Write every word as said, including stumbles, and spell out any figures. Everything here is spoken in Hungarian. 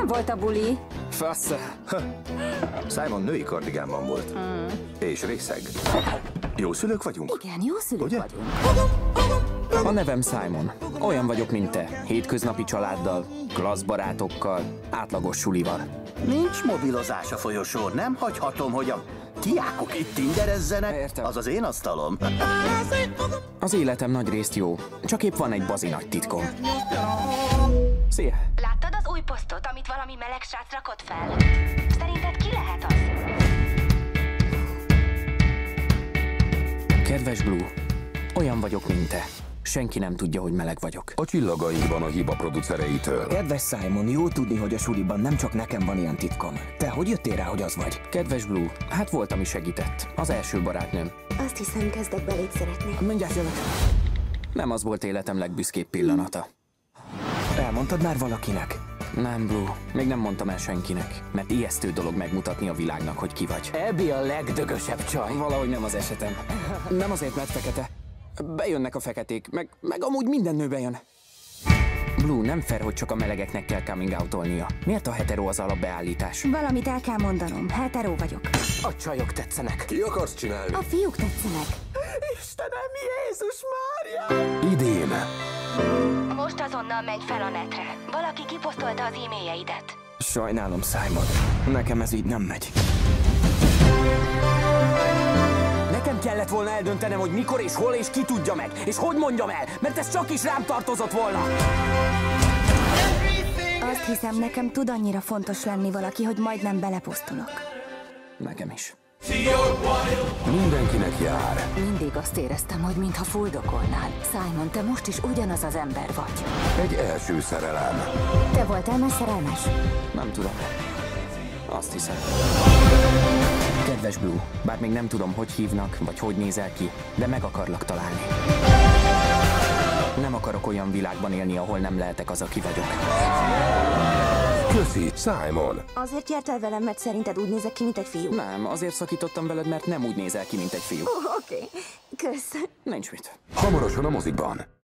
Milyen volt a buli? Fasz. Simon női kardigánban volt. Hmm. És részeg. Jó szülők vagyunk? Igen, jó szülők Ugye? vagyunk. A nevem Simon. Olyan vagyok, mint te. Hétköznapi családdal, klassz barátokkal, átlagos sulival. Nincs mobilozás a folyosón, nem hagyhatom, hogy a diákok itt tinderezzenek. Értem. Az az én asztalom. Az életem nagy részt jó, csak épp van egy bazi nagy titkom. Szia! Láttad az új posztot, amit valami meleg srác rakott fel? Szerinted ki lehet az? Kedves Blue, olyan vagyok, mint te. Senki nem tudja, hogy meleg vagyok. A csillagainkban a hiba producereitől. Kedves Simon, jó tudni, hogy a suliban nem csak nekem van ilyen titkom. Te hogy jöttél rá, hogy az vagy? Kedves Blue, hát volt, ami segített. Az első barátnőm. Azt hiszem, kezdek beléd szeretni. Mindjárt jövök. Nem az volt életem legbüszkébb pillanata. Elmondtad már valakinek? Nem, Blue, még nem mondtam el senkinek, mert ijesztő dolog megmutatni a világnak, hogy ki vagy. Abby a legdögösebb csaj. Valahogy nem az esetem. Nem azért, mert fekete. Bejönnek a feketék, meg, meg amúgy minden nő bejön. Blue, nem fair, hogy csak a melegeknek kell coming out-olnia. Miért a hetero az alapbeállítás? Valamit el kell mondanom, hetero vagyok. A csajok tetszenek. Ki akarsz csinálni? A fiúk tetszenek. Istenem, Jézus Mária! Idén. Most azonnal menj fel a netre. Valaki kiposztolta az e-mailjeidet. Sajnálom, Simon. Nekem ez így nem megy. Nekem kellett volna eldöntenem, hogy mikor és hol és ki tudja meg, és hogy mondjam el, mert ez csak is rám tartozott volna. Azt hiszem, nekem tud annyira fontos lenni valaki, hogy majdnem beleposztolok. Nekem is. Mindenkinek jár. Mindig azt éreztem, hogy mintha fuldokolnál. Simon, te most is ugyanaz az ember vagy. Egy első szerelem. Te voltál már szerelmes? Nem tudom. Azt hiszem. Kedves Blue, bár még nem tudom, hogy hívnak, vagy hogy nézel ki, de meg akarlak találni. Nem akarok olyan világban élni, ahol nem lehetek az, aki vagyok. Köszi, Simon. Azért jártál velem, mert szerinted úgy nézek ki, mint egy fiú? Nem, azért szakítottam veled, mert nem úgy nézel ki, mint egy fiú. Oh, oké. Okay. Kösz. Nincs mit. Hamarosan a mozikban.